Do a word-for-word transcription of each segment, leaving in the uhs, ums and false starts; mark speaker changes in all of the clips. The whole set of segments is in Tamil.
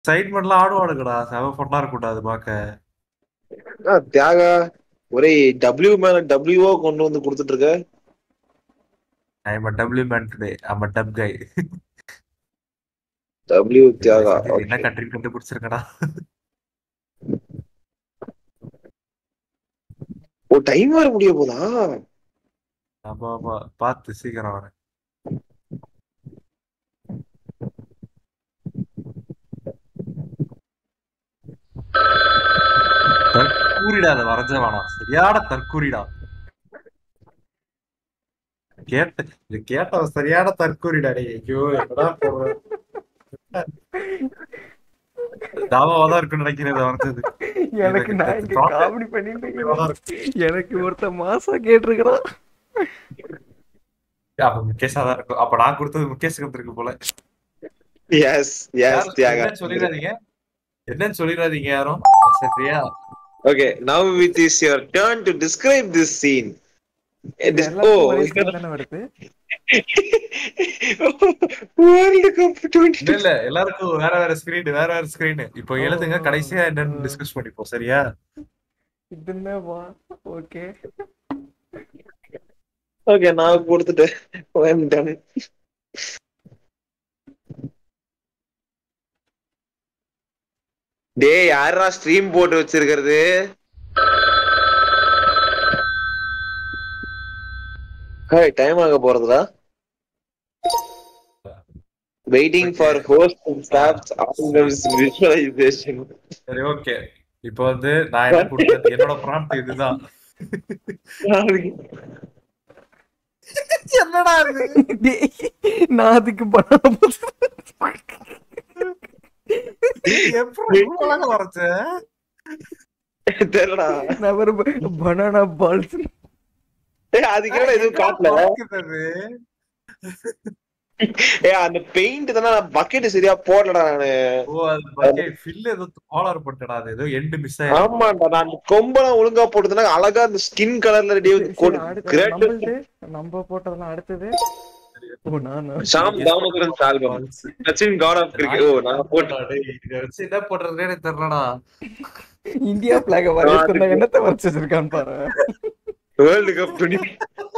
Speaker 1: சைட்மெண்ட்லாம் ஆடுவானுங்கடா. செம ஃபன்னா இருக்கும்டா அது பாக்க.
Speaker 2: ஆ, தியாகா ஒரே டபிள்யூ மேல டபிள்யூஓ கொண்டு வந்து கொடுத்துட்டு இருக்க.
Speaker 1: I am a W man today. I am a dub guy.
Speaker 2: W Thiyaga.
Speaker 1: இது என்ன
Speaker 2: ஓகே.
Speaker 1: கண்ட்ரி கண்டுபிடிச்சிருக்கடா.
Speaker 2: ஓ டைம் வர முடிய போதா?
Speaker 1: ஆமா ஆமா பாத்து சீக்கிரம் வரேன். தற்கூரிடா அதை வரைஞ்ச வேணாம். சரியான தற்கூரிடா. கேட்ட இது கேட்ட சரியான தற்கூரிடா. டேய் ஐயோ என்னடா போடுற. தாவாவா தான் இருக்குன்னு நினைக்கிறேன் இதை வரைஞ்சது.
Speaker 3: எனக்கு நான்
Speaker 1: எனக்கு
Speaker 3: இங்க
Speaker 1: ப்ராப்ளம்
Speaker 3: காமெடி பண்ணிட்டு
Speaker 1: தான்
Speaker 3: இருக்கிறேன்.
Speaker 1: இருக்கும்.
Speaker 3: எனக்கு ஒருத்த மாசா கேட்டிருக்கிறான்.
Speaker 1: அப்ப முகேஷா தான் இருக்கும். அப்ப நான் கொடுத்தது முகேஷுக்கு வந்திருக்கு போல.
Speaker 2: எஸ் எஸ்
Speaker 1: யாரும்
Speaker 2: தியாகா.
Speaker 1: என்னன்னு சொல்லிடாதீங்க. என்னன்னு சொல்லிடாதீங்க யாரும். சரியா?
Speaker 2: Okay, now it is your turn to describe this scene.
Speaker 3: இது எல்லாருக்கும் ஒரே ஸ்கிரீன் தானே வருது.
Speaker 2: வேர்ல்ட் கப்
Speaker 1: இல்ல
Speaker 2: டுவெண்ட்டி
Speaker 1: இல்ல எல்லாருக்கும் வேற வேற ஸ்கிரீன் வேற வேற ஸ்கிரீன். இப்போ எழுதுங்க கடைசியா என்னன்னு டிஸ்கஸ் பண்ணிப்போம். சரியா?
Speaker 3: இதுன்னா வா. ஓகே
Speaker 2: ஓகே நான் கொடுத்துட்டேன். I am done. டேய் யாரா ஸ்ட்ரீம் போட்டு வச்சிருக்கிறது? ஹே டைம் ஆக போறதுடா. Waiting for host and staffs always visualisation.
Speaker 1: சரி ஓகே. இப்போ வந்து நான் என்ன கொடுத்தது என்னோட ப்ராம்ப்ட் இதுதான். என்னடா இது?
Speaker 3: டேய், நான் அதுக்கு பண்ண
Speaker 1: எப்படி இவ்வளவு அழகா வரைச்ச?
Speaker 2: தெரியலடா.
Speaker 3: நான் வெறும் பனானா பால்ஸ்.
Speaker 2: ஏய் அதுக்கு என்னடா எதுவும் காட்டல.
Speaker 1: வரைக்கிறது?
Speaker 2: ஏய் அந்த பெயிண்ட் தான பக்கெட் சரியா போடலடா நானு.
Speaker 1: ஓ அது பக்கெட் ஃபில் ஏதோ காலர் போட்டடா. அது ஏதோ எண்ட் மிஸ் ஆயிருக்கு.
Speaker 2: ஆமாடா நான் கொம்பெல்லாம் ஒழுங்கா போட்டதுனா அழகா அந்த ஸ்கின் கலர்ல ரெடி
Speaker 3: நம்மளது நம்ம போட்டதெல்லாம் அடுத்தது. ஓ நானா
Speaker 2: Sham Damodaran album Sachin god of cricket. ஓ நான் போட்டேன்.
Speaker 1: இத வச்சு என்ன பண்றதுனே எனக்கு தெரியலடா.
Speaker 3: இந்தியா பிளாக வரைச்சிருந்தா என்னத்தை வரைச்சு வச்சிருக்கான்னு பாரு.
Speaker 2: வேர்ல்ட் கப் டுவெண்ட்டி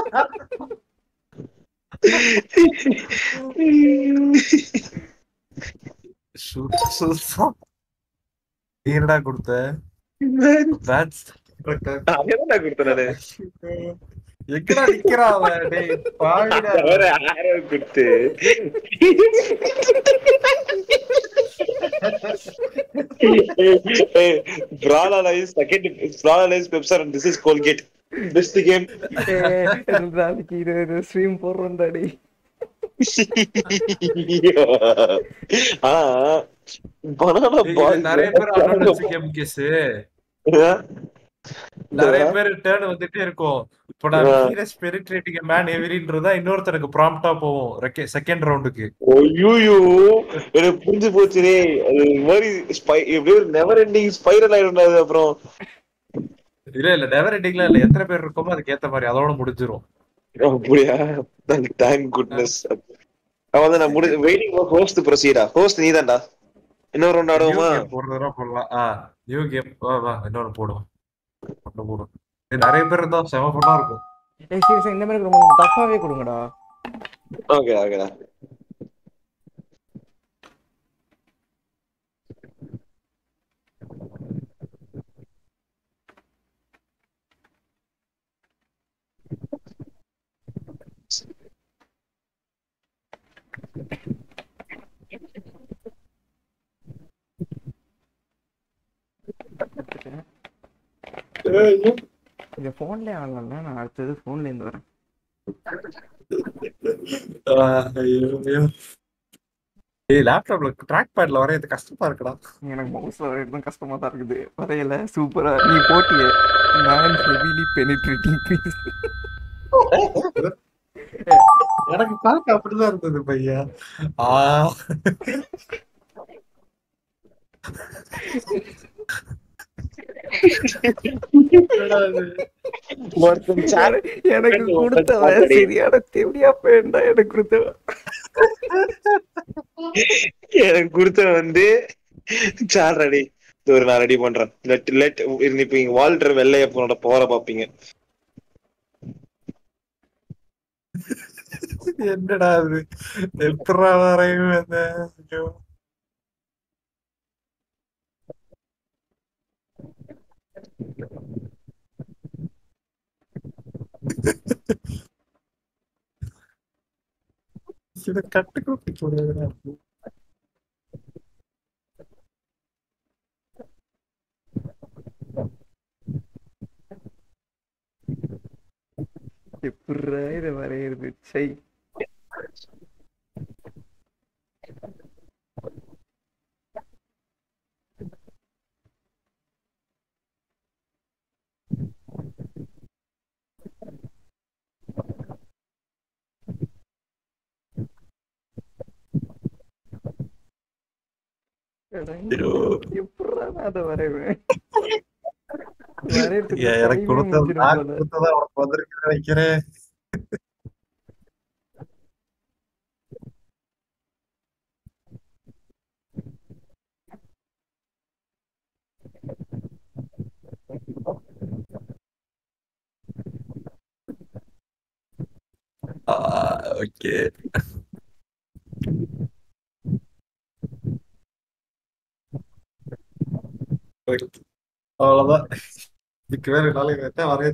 Speaker 1: என்னடா கொடுத்த?
Speaker 2: என்னடா கொடுத்தேன் நானு?
Speaker 1: எங்கடா நிக்கிறா அவன்? டேய் பாவிடா.
Speaker 2: வேற ஆரோ கொடுத்து Brawlalize second Brawlalize Pepsi and this is Colgate. Best game.
Speaker 3: நாளைக்கு இது ஸ்ட்ரீம் போடுறோம்டா டேய்.
Speaker 2: ஆ பனானா பால்
Speaker 1: நிறைய பேர் அட்வான்டேஜ் கேஸ் நிறைய பேர் டர்ன் வந்துட்டே இருக்கும். இப்போ நான் ஹீரஸ் பெனிட்ரேட்டிங் மேன் எவரின்றதா இன்னொருத்தருக்கு ப்ராம்ப்டா போவோம் செகண்ட் ரவுண்டுக்கு.
Speaker 2: ஐயோ எனக்கு புரிஞ்சு போச்சுரே. அது மாதிரி எப்படியோ நெவர் எண்டிங் ஸ்பைரல் ஆயிடும். அப்புறம்
Speaker 1: இல்ல இல்ல நெவர் எண்டிங்ல இல்ல. எத்தனை பேர் இருக்கோமோ அதுக்கு ஏத்த மாதிரி அதோட முடிஞ்சிரும்.
Speaker 2: அப்படியா? Thank goodness. அவன் நான் முடி வெயிட்டிங் ஃபார் ஹோஸ்ட் ப்ரொசீடா. ஹோஸ்ட் நீதான்டா. இன்னொரு ரவுண்ட் ஆடுவோமா?
Speaker 1: போடுறதா போடலாம். ஆ நியூ கேம் வா வா இன்னொரு போடுவோம். ஒன்னு போடுவோம். நிறைய பேர் இருந்தா செம ஃபன்னா இருக்கும்.
Speaker 3: ஏய் சீரியஸா இந்த மாதிரி ரொம்ப டஃபாவே கொடுங்கடா.
Speaker 2: ஓகே ஓகேடா.
Speaker 3: இந்த போன்லயே ஆடலாம்ல. நான் அடுத்தது போன்ல இருந்து வரேன்.
Speaker 1: ஏய் லேப்டாப்ல ட்ராக் பேட்ல வரையறது கஷ்டமா இருக்குடா.
Speaker 3: எனக்கு மவுஸ்ல வரையறது கஷ்டமா தான் இருக்குது. வரையல சூப்பரா நீ போட்டியே. நான் ஹெவிலி பெனிட்ரேட்டிங் பீஸ்.
Speaker 1: எனக்கு பார்க்க அப்படிதான் இருந்தது பையா. ஆ
Speaker 3: எனக்கு கொடுத்தவன் சரியான தேவையா போயிண்டா. எனக்கு கொடுத்தவன்
Speaker 2: எனக்கு கொடுத்த வந்து சார் ரெடி ஒரு நான் ரெடி பண்றேன். லெட் லெட் இப்ப இங்க வால்டர் வெள்ளையப்பனோட போற பாப்பீங்க.
Speaker 1: என்னடா அது எப்படா வரையும் அந்த ஐயோ. இத கட்டு கூட்டி போடுறா.
Speaker 3: எப்படா இதை வரையிறது சை. எப்படா நான் அதை வரைவேன்? வரையறதுக்கு
Speaker 1: ஏன் எனக்கு
Speaker 3: டைமே
Speaker 1: கொடுத்தது
Speaker 3: முடிஞ்சிடும்
Speaker 1: நான்
Speaker 3: போல.
Speaker 1: கொடுத்ததா உனக்கு வந்திருக்குன்னு நினைக்கிறேன். ஓகே அவ்வளவுதான். இதுக்கு வேற நாளைக்கு வச்சா வரைய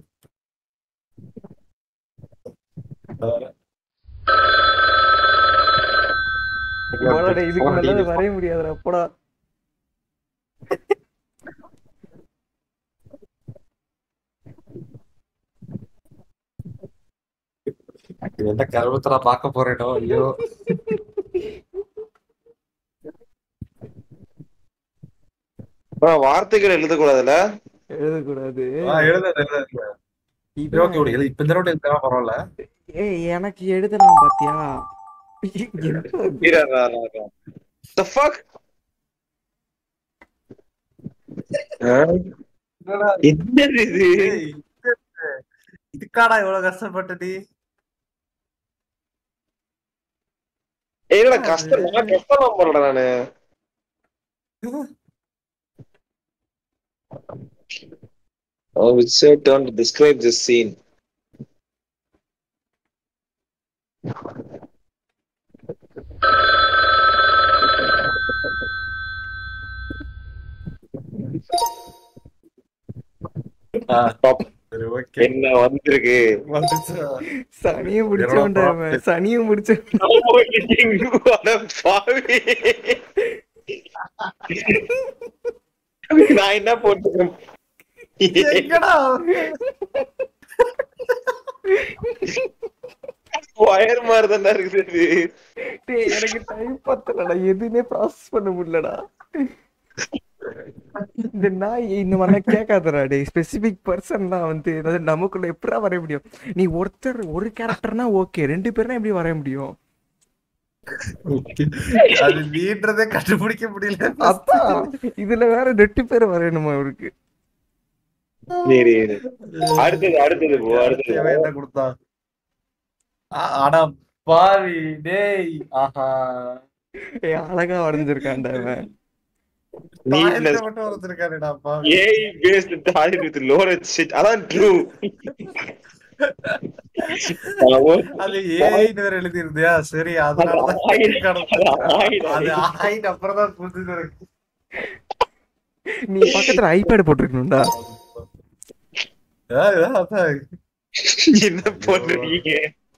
Speaker 3: போடாடே, இதுக்கு மேல அதை வரைய முடியாதுடா போடா.
Speaker 1: என்ன கருமத்தை நான் பார்க்க போறேனோ ஐயோ.
Speaker 2: வார்த்தைகள் எழுதக்கூடாதுல்ல.
Speaker 3: எழுதக்கூடாது.
Speaker 1: எழுத ஓகே ஓகே இப்ப இந்த ரோட் எழுதா பரவாயில்ல.
Speaker 3: ஏய் எனக்கு எழுதலாம் பாத்தியா?
Speaker 2: The fuck? என்னது இது?
Speaker 1: இதுக்காடா இவ்வளவு கஷ்டப்பட்டது?
Speaker 2: ஏடா கஷ்டம் நான் கஷ்டமா போறேன் நானு. Oh, which your turn to describe this scene. என்ன வந்திருக்கு?
Speaker 3: சனியும் முடிச்சோண்டா சனியும் முடிச்ச
Speaker 2: நான் என்ன போட்டுக்கேன்? வயர் மாதிரி தானே இருக்குது.
Speaker 3: எனக்கு டைம் பத்தலடா, எதுவுமே ப்ராசஸ் பண்ண முடியலடா. இந்த நாய் இந்த மாதிரிலாம் கேட்காதடா டே. ஸ்பெசிபிக் பர்சன் தான் வந்து அதாவது நமக்குள்ள எப்படா வரைய முடியும்? நீ ஒருத்தர் ஒரு கேரக்டர்னா ஓகே, ரெண்டு பேர்னா எப்படி வரைய முடியும்?
Speaker 1: அது நீன்றதே கண்டுபிடிக்க முடியல.
Speaker 3: அதான் இதுல வேற ரெண்டு பேர் வரையணுமா அவருக்கு?
Speaker 2: அடுத்தது அடுத்தது போ அடுத்தது
Speaker 1: என்ன கொடுத்தா? ஆனா பாவி டேய். ஆஹா
Speaker 3: ஏய் அழகா வரைஞ்சிருக்கான்டா அவன்.
Speaker 1: நீட்னஸ் மட்டும் வரைஞ்சிருக்கானேடா பாவி.
Speaker 2: ஏஐ பேஸ்ட் டாய்லெட் வித் லோரட் ஷிட். அதான் ட்ரூ.
Speaker 1: அது ஏஐன்னு வேற எழுதி இருந்தியா? சரி அதனாலதான் அது ஆயிட்டு அப்புறம் தான் புரிஞ்சது.
Speaker 3: நீ பக்கத்துல ஐபேட் போட்டிருக்கணும்டா.
Speaker 2: என்ன போடுறீங்க?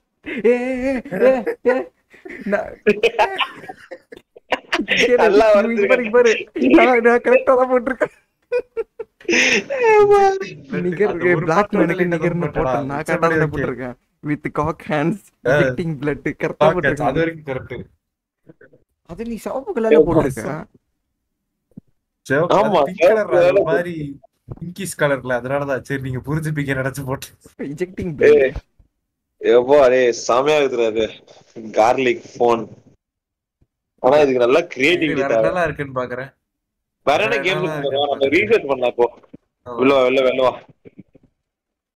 Speaker 3: அது நீ சிவப்பு கலர்ல போட்டிருக்க.
Speaker 1: மாதிரி பிங்கிஷ் கலர்ல, அதனாலதான் சரி நீங்க புரிஞ்சுப்பீங்க நினைச்சு போட்டு
Speaker 3: இன்ஜெக்டிங்.
Speaker 2: எப்போ அரே சாமியா இருக்குறாரு கார்லிக் போன். ஆனா இதுக்கு நல்லா கிரியேட்டிவிட்டி
Speaker 1: நல்லா இருக்குன்னு பாக்குறேன்.
Speaker 2: வேற என்ன கேம் நம்ம ரீசெட் பண்ணலாம். இப்போ வெளில வெளில வெளில வா.